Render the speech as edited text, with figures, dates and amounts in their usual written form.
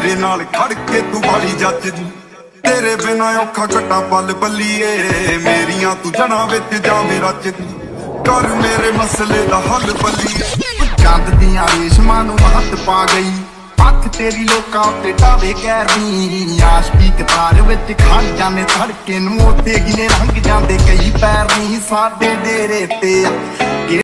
ਮੇਰੇ ਨਾਲ ਖੜ ਕੇ ਤੂੰ ਵਾਲੀ ਜੱਜਦੀ। ਤੇਰੇ ਬਿਨਾ ਔਖਾ ਘਟਾ ਪਲ ਬੱਲੀਏ, ਮੇਰੀਆਂ ਤੂੰ ਜੜਾਂ ਵਿੱਚ ਜਾਵੇਂ ਰਚਦੀ। ਕਰ ਮੇਰੇ ਮਸਲੇ ਦਾ ਹੱਲ ਬੱਲੀਏ। ਚੰਦ ਦੀਆਂ ਰੇਸ਼ਮਾਂ ਨੂੰ ਹੱਥ ਪਾ ਗਈ, ਅੱਖ ਤੇਰੀ ਲੋਕਾਂ ਉੱਤੇ ਢਾਵੇ ਕਹਿਰਨੀ। ਆਸ਼ਕੀ ਕਤਾਰ ਵਿੱਚ ਖੜ ਜਾਣੇ ਧੜਕੇ ਨੂੰ, ਉੱਥੇ ਗਿਨੇ ਰੰਗ ਜਾਂਦੇ ਕਈ ਪੈਰ ਨਹੀਂ ਸਾਡੇ ਡੇਰੇ ਤੇ।